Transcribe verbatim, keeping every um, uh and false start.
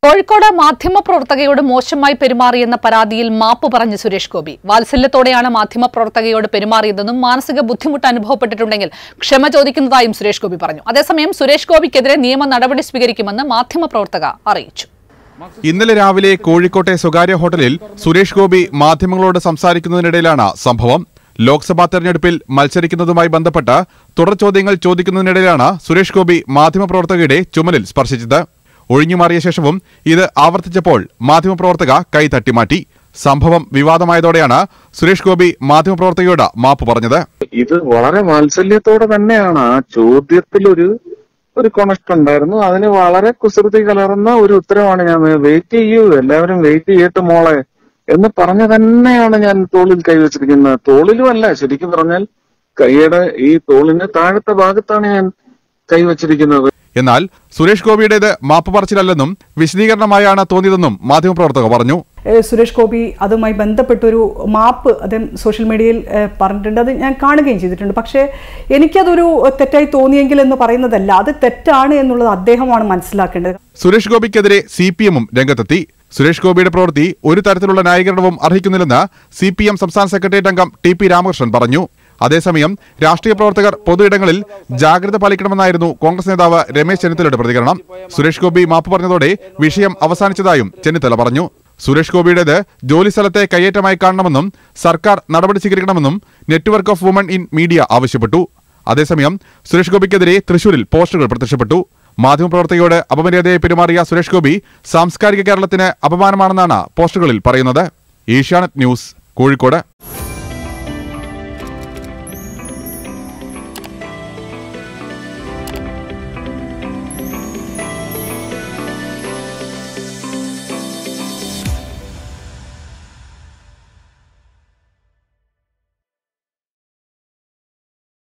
കോഴിക്കോട് മാധ്യമപ്രവർത്തകയോട് മോശമായി പെരുമാറിയെന്ന പരാതിയിൽ മാപ്പ് പറഞ്ഞ് സുരേഷ് ഗോപി. വാത്സല്യത്തോടെയാണ് മാധ്യമപ്രവർത്തകയോട് പെരുമാറിയതെന്നും മാനസിക ബുദ്ധിമുട്ട് അനുഭവപ്പെട്ടിട്ടുണ്ടെങ്കിൽ ക്ഷമ ചോദിക്കുന്നതായും സുരേഷ് ഗോപി പറഞ്ഞു. അതേസമയം സുരേഷ് ഗോപിക്കെതിരെ നിയമ നടപടി സ്വീകരിക്കുമെന്ന് മാധ്യമപ്രവർത്തക അറിയിച്ചു. ഇന്നലെ രാവിലെ കോഴിക്കോട്ടെ സ്വകാര്യ ഹോട്ടലിൽ സുരേഷ് ഗോപി മാധ്യമങ്ങളോട് സംസാരിക്കുന്നതിനിടയിലാണ് സംഭവം. ലോക്സഭാ തെരഞ്ഞെടുപ്പിൽ മത്സരിക്കുന്നതുമായി ബന്ധപ്പെട്ട് തുടർ ചോദ്യങ്ങൾ ചോദിക്കുന്നതിനിടയിലാണ് സുരേഷ് ഗോപി മാധ്യമപ്രവർത്തകയുടെ ചുമലിൽ സ്പർശിച്ചത്. ഒഴിഞ്ഞുമാറിയ ശേഷവും ഇത് ആവർത്തിച്ചപ്പോൾ മാധ്യമപ്രവർത്തക കൈ തട്ടിമാറ്റി. സംഭവം വിവാദമായതോടെയാണ് സുരേഷ് ഗോപി മാധ്യമപ്രവർത്തകയോട് മാപ്പ് പറഞ്ഞത്. ഇത് വളരെ വാത്സല്യത്തോടെ തന്നെയാണ്. ആ ചോദ്യത്തിൽ ഒരു ഒരു കൊണഷ്ടുണ്ടായിരുന്നു. അതിന് വളരെ കുസൃതി കലർന്ന ഒരു ഉത്തരവാണ് ഞാൻ വെയിറ്റ് ചെയ്യൂ, എല്ലാവരും വെയിറ്റ് ചെയ്യട്ടെ മോളെ എന്ന് പറഞ്ഞ തന്നെയാണ് ഞാൻ തോളിൽ കൈവച്ചിരിക്കുന്നത്. തോളിലും അല്ല, ശരിക്കും പറഞ്ഞാൽ കൈയുടെ ഈ തോളിന്റെ താഴത്തെ ഭാഗത്താണ് ഞാൻ കൈവച്ചിരിക്കുന്നത്. എന്നാൽ സുരേഷ് ഗോപിയുടേത് മാപ്പ് പറച്ചിലല്ലെന്നും വിശദീകരണമായാണ് തോന്നിയതെന്നും മാധ്യമപ്രവർത്തക പറഞ്ഞു. സുരേഷ് ഗോപി അതുമായി ബന്ധപ്പെട്ടൊരു മാപ്പ് അദ്ദേഹം സോഷ്യൽ മീഡിയയിൽ പറഞ്ഞിട്ടുണ്ട്. അത് ഞാൻ കാണുകയും ചെയ്തിട്ടുണ്ട്. പക്ഷേ എനിക്കതൊരു തെറ്റായി തോന്നിയെങ്കിൽ എന്ന് പറയുന്നതല്ല, അത് തെറ്റാണ് എന്നുള്ളത് അദ്ദേഹമാണ് മനസ്സിലാക്കേണ്ടത്. സുരേഷ് ഗോപിക്കെതിരെ സി പി എമ്മും രംഗത്തെത്തി. സുരേഷ് ഗോപിയുടെ പ്രവൃത്തി ഒരു തരത്തിലുള്ള ന്യായീകരണവും അർഹിക്കുന്നില്ലെന്ന് സി പി എം സംസ്ഥാന സെക്രട്ടേറിയറ്റ് അംഗം ടി പി രാമകൃഷ്ണൻ പറഞ്ഞു. അതേസമയം രാഷ്ട്രീയ പ്രവർത്തകർ പൊതുയിടങ്ങളിൽ ജാഗ്രത പാലിക്കണമെന്നായിരുന്നു കോൺഗ്രസ് നേതാവ് രമേശ് ചെന്നിത്തലയുടെ പ്രതികരണം. സുരേഷ് ഗോപി മാപ്പ് പറഞ്ഞതോടെ വിഷയം അവസാനിച്ചതായും ചെന്നിത്തല പറഞ്ഞു. സുരേഷ് ഗോപിയുടേത് ജോലിസ്ഥലത്തെ കയ്യേറ്റമായി കാണണമെന്നും സർക്കാർ നടപടി സ്വീകരിക്കണമെന്നും network of woman in media ആവശ്യപ്പെട്ടു. അതേസമയം സുരേഷ് ഗോപിക്കെതിരെ തൃശൂരിൽ പോസ്റ്ററുകൾ പ്രത്യക്ഷപ്പെട്ടു. മാധ്യമപ്രവർത്തകയോട് അപമര്യാദയായി പെരുമാറിയ സുരേഷ് ഗോപി സാംസ്കാരിക കേരളത്തിന് അപമാനമാണെന്നാണ് പോസ്റ്ററുകളിൽ പറയുന്നത്. ഏഷ്യാനെറ്റ് ന്യൂസ്, കോഴിക്കോട്.